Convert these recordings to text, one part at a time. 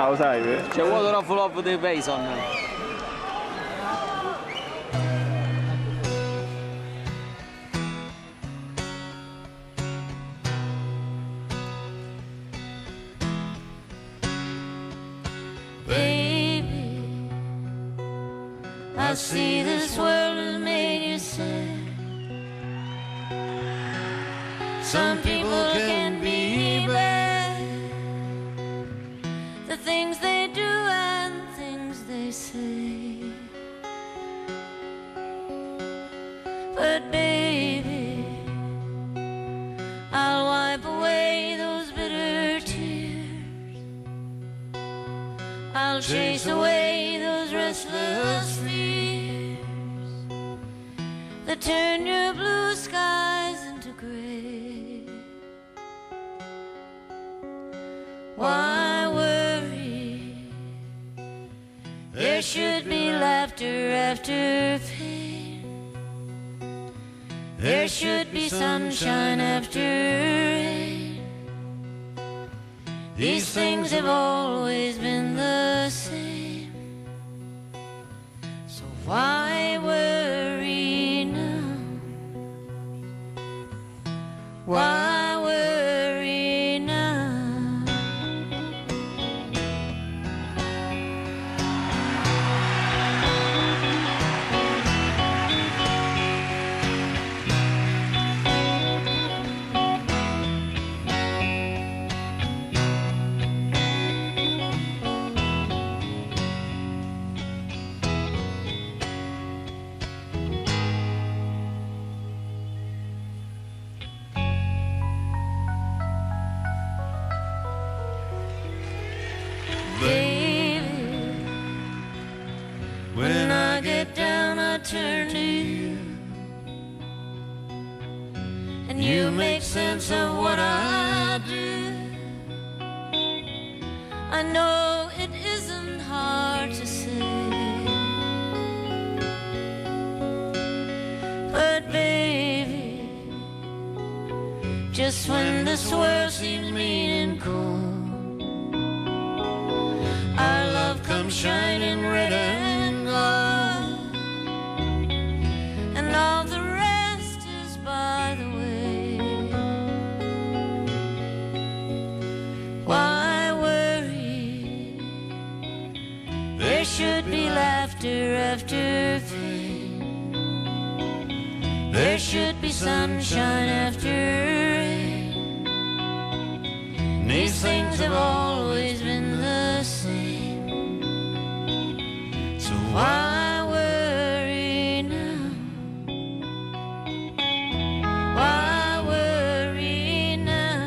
Ah, lo sai? C'è Water of Love dei Payson. I see this world has made you sad. Some people can be bad. The things they do and things they say. But baby, I'll wipe away those bitter tears. I'll chase away those restless fears that turn your blue skies into gray. Why worry? There should be laughter after pain. There should be sunshine after rain. These things have always been the same. So why worry now? Why worry now? Baby, when I get down I turn to you, and you make sense of what I do. I know it isn't hard to say, but baby, just when this world seems mean and cold, our love comes shining red and gold, and all the rest is by the way. Why worry? There should be laughter after pain. There should be sunshine after rain. These things have always been the same. So why worry now? Why worry now?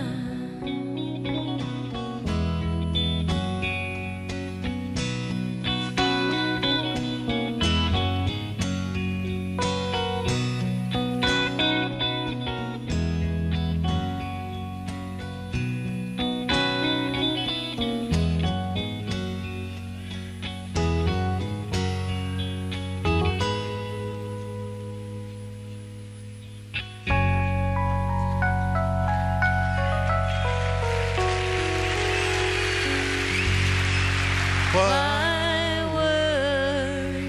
Why worry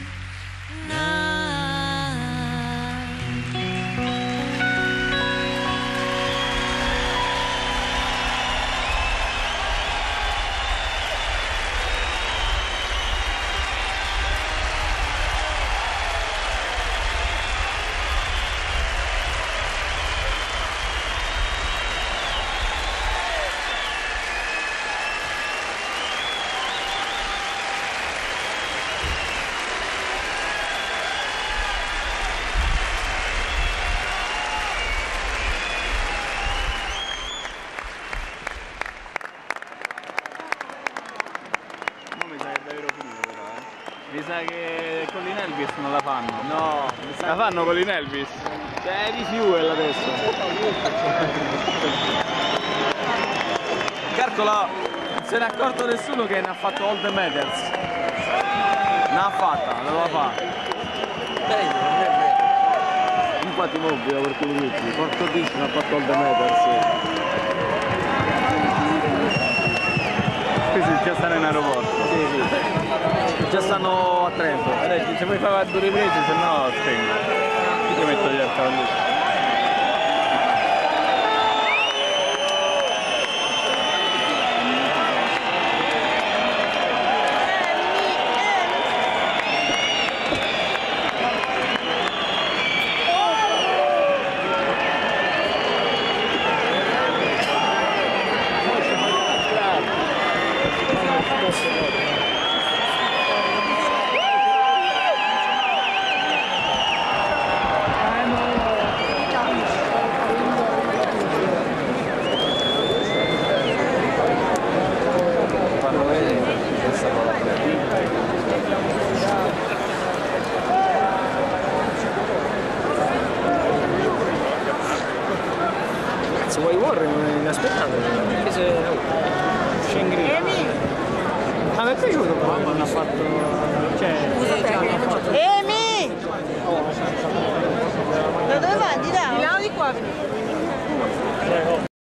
now? Mi sa che con l'Elvis non la fanno. No, La fanno con l'Elvis? c'è di Fuel adesso. Calcola, non se ne è accorto nessuno che ne ha fatto All the Matters. Ne ha fatta, la doveva fare. Infatti mobile per quello tutti, Porto Disney ha fatto All the Matters. Questi già stanno in aeroporto. Sì, sì. Già stanno a Trento. Adesso se vuoi fare 2 riprese, se no spengo. Io ti metto dietro lì. Se vuoi Warren inaspettato, anche se Shangri. A me è piaciuto, Mamma hanno fatto